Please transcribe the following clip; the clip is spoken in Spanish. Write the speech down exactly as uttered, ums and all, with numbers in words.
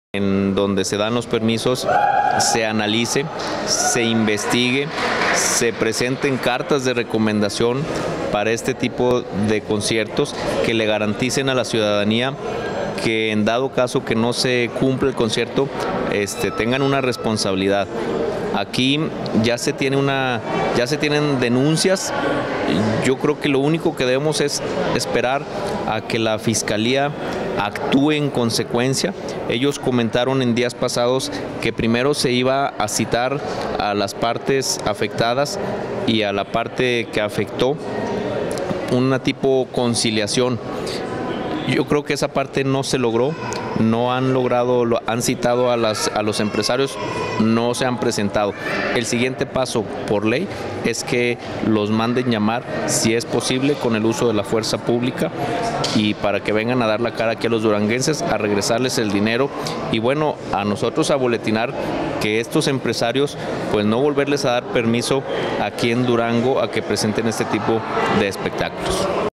En donde se dan los permisos, se analice, se investigue, se presenten cartas de recomendación para este tipo de conciertos que le garanticen a la ciudadanía que en dado caso que no se cumpla el concierto, este, tengan una responsabilidad. Aquí ya se tiene una, ya se tienen denuncias. Yo creo que lo único que debemos es esperar a que la Fiscalía actúe en consecuencia. Ellos comentaron en días pasados que primero se iba a citar a las partes afectadas y a la parte que afectó, una tipo conciliación. Yo creo que esa parte no se logró, no han logrado, han citado a, las, a los empresarios, no se han presentado. El siguiente paso por ley es que los manden llamar, si es posible, con el uso de la fuerza pública y para que vengan a dar la cara aquí a los duranguenses, a regresarles el dinero y bueno, a nosotros a boletinar que estos empresarios, pues no volverles a dar permiso aquí en Durango a que presenten este tipo de espectáculos.